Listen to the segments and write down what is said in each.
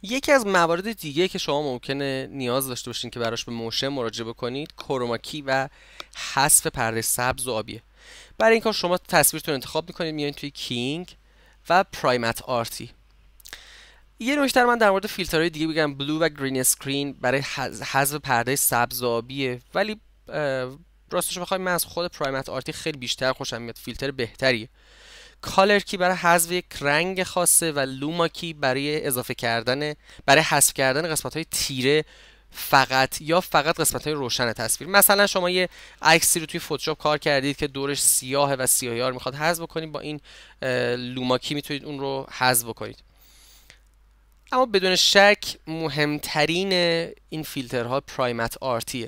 یکی از موارد دیگه که شما ممکنه نیاز داشته باشین که براش به موشن مراجعه بکنید کروماکی و حذف پرده سبز و آبیه. برای این کار شما تصویرتون انتخاب میکنید، میایین توی کینگ و پرایمت آرتی. یه نکته رو من در مورد فیلترهای دیگه بگم، بلو و گرین اسکرین برای حذف پرده سبز و آبیه، ولی راستش بخوایم من از خود پرایمت آرتی خیلی بیشتر خوشم میاد، فیلتر بهتریه. کالر کی برای حذف یک رنگ خاصه و لوما کی برای برای حذف کردن قسمت های تیره فقط یا فقط قسمت های روشن تصویر. مثلا شما یه عکسی رو توی فتوشاپ کار کردید که دورش سیاهه و سیاهی ها رو میخواد حذف بکنید، با این لوما کی میتونید اون رو حذف بکنید. اما بدون شک مهمترین این فیلترها پرایمت آرتیه.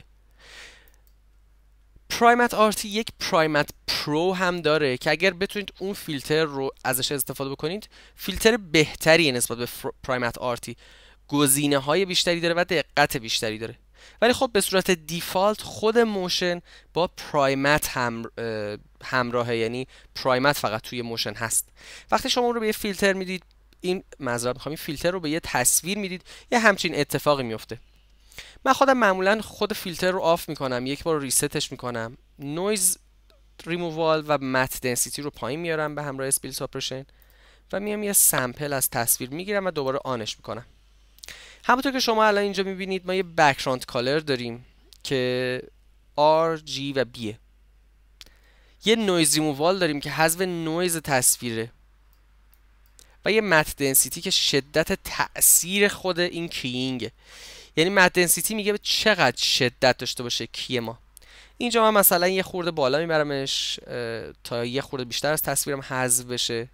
پرایمت آرتی یک پرایمت پرو هم داره که اگر بتونید اون فیلتر رو ازش استفاده بکنید، فیلتر بهتری نسبت به پرایمت آرتی، گزینه های بیشتری داره و دقت بیشتری داره. ولی خب به صورت دیفالت خود موشن با پرایمت همراهه، یعنی پرایمت فقط توی موشن هست. وقتی شما اون رو به یه فیلتر میدید، این معذرت میخوام، این فیلتر رو به یه تصویر میدید، یه همچین اتفاقی میفته. من خودم معمولا خود فیلتر رو آف میکنم، یک بار ریستش میکنم، نویز ریمووال و مت دنسیتی رو پایین میارم به همراه اسپیل ساپرشن و میام یه سمپل از تصویر میگیرم و دوباره آنش میکنم. همونطور که شما الان اینجا میبینید ما یه بک‌گراند کالر داریم که R, G و B. یه نویز ریمووال داریم که حذف نویز تصویره و یه مت دنسیتی که شدت تأثیر خود این کیینگه، یعنی مت دنسیتی میگه به چقدر شدت داشته باشه کی ما. اینجا من مثلا یه خورده بالا میبرمش تا یه خورده بیشتر از تصویرم حذف بشه.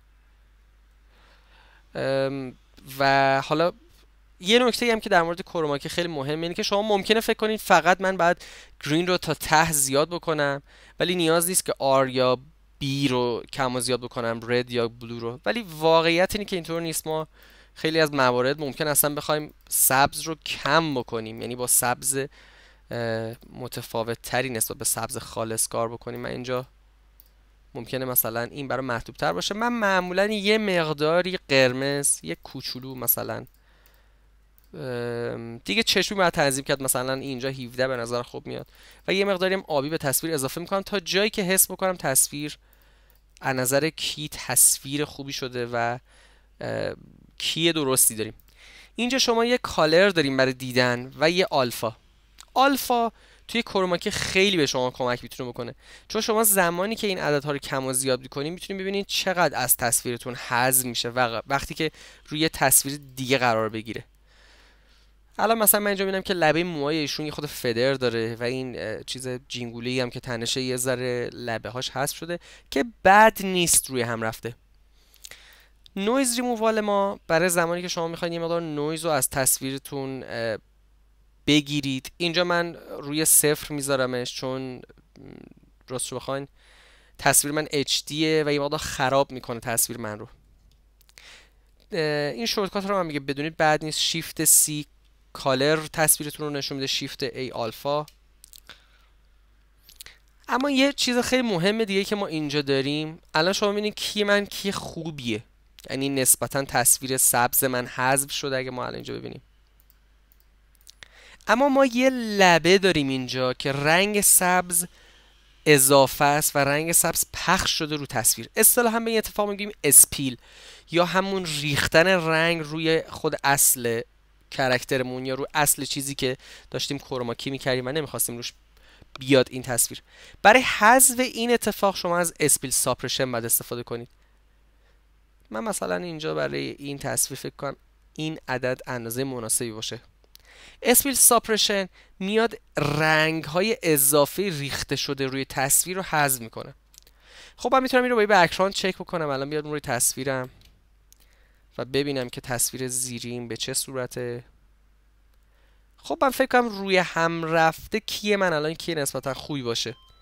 و حالا یه نکته هم که در مورد کروماکی خیلی مهمه اینه که شما ممکنه فکر کنید فقط من باید گرین رو تا ته زیاد بکنم، ولی نیاز نیست که آر یا بی رو کم و زیاد بکنم، رد یا بلو رو. ولی واقعیت اینه که اینطور نیست. ما خیلی از موارد ممکن اصلا بخوایم سبز رو کم بکنیم، یعنی با سبز متفاوت تری نسبت به سبز خالص کار بکنیم. من اینجا ممکنه مثلا این برای مرطوب تر باشه، من معمولا یه مقداری قرمز، یه کوچولو مثلا دیگه چشمی باید تنظیم کرد، مثلا اینجا 17 به نظر خوب میاد و یه مقداری هم آبی به تصویر اضافه میکنم تا جایی که حس بکنم تصویر از نظر کی تصویر خوبی شده و کی درستی داریم. اینجا شما یه کالر داریم برای دیدن و یه آلفا. آلفا توی کروماکی خیلی به شما کمک میتونه بکنه، چون شما زمانی که این عددها رو کم و زیاد میکنید میتونید ببینید چقدر از تصویرتون حذف میشه و وقتی که روی تصویر دیگه قرار بگیره. الان مثلا من اینجا میبینم که لبه موهای ایشون یه خود فدر داره و این چیز جینگولی هم که تنشه یه ذره لبه هاش حذف شده که بد نیست، روی هم رفته. نویز ریمووال ما برای زمانی که شما میخواید یه مقدار نویز رو از تصویرتون بگیرید، اینجا من روی 0 میذارمش، چون راستش بخواین تصویر من HDه و یه مقدار خراب میکنه تصویر من رو. این شورتکات رو من میگه بدونید بد نیست. شیفت C کالر تصویرتون رو نشون میده، شیفت A آلفا. اما یه چیز خیلی مهم دیگه که ما اینجا داریم، الان شما میبینید کی خوبیه، یعنی نسبتا تصویر سبز من حذف شده اگه ما الان اینجا ببینیم. اما ما یه لبه داریم اینجا که رنگ سبز اضافه است و رنگ سبز پخش شده رو تصویر. اصطلاحاً به این اتفاق میگیم اسپیل یا همون ریختن رنگ روی خود اصل کاراکترمون یا رو اصل چیزی که داشتیم کروماکی میکردیم و نمیخواستیم روش بیاد این تصویر. برای حذف این اتفاق شما از اسپیل ساپرشن باید استفاده کنید. من مثلا اینجا برای این تصویر فکر کنم این عدد اندازه مناسبی باشه. اسپیل ساپرشن میاد رنگ های اضافی ریخته شده روی تصویر رو حذف میکنه. خب من میتونم این رو با بک‌گراند چک بکنم. الان بیاد روی تصویرم و ببینم که تصویر زیریم به چه صورته. خب من فکر کنم روی هم رفته کیه من الان کیه نسبتا خوبی باشه.